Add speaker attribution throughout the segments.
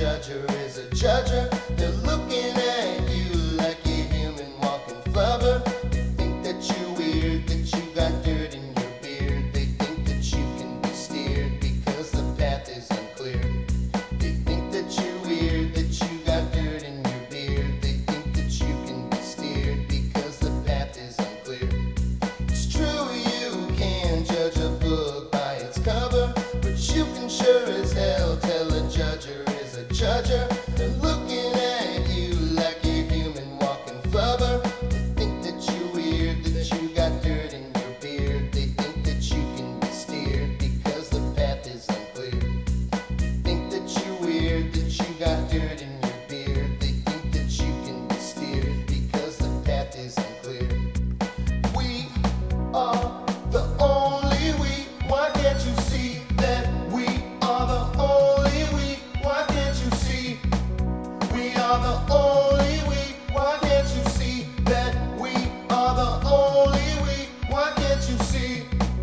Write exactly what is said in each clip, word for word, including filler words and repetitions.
Speaker 1: judger is a judger. They're looking at you like a human walking flubber. They think that you're weird, that you got dirt in your beard. They think that you can be steered because the path is unclear. They think that you're weird, that you got dirt in your beard. They think that you can be steered because the path is unclear. It's true, you can judge a book by its cover, but you can sure as hell tell a judger is a judger. They're looking at you like a human walking flubber. They think that you're weird, that you got dirt in your beard. They think that you can be steered because the path is unclear. They think that you're weird, that you got dirt in your beard. They think that you can be steered because the path is unclear. We are the only we. Why can't you see that we are the only we? Why can't you see? We are the only we. Why can't you see that we are the only we? Why can't you see?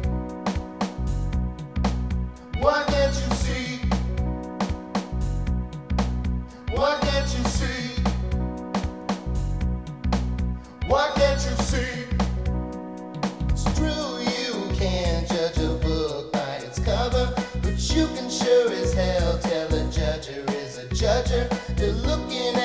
Speaker 1: Why can't you see? Why can't you see? Why can't you see? It's true, you can judge a book by its cover, but you can sure as hell tell a judger is a judger. They're looking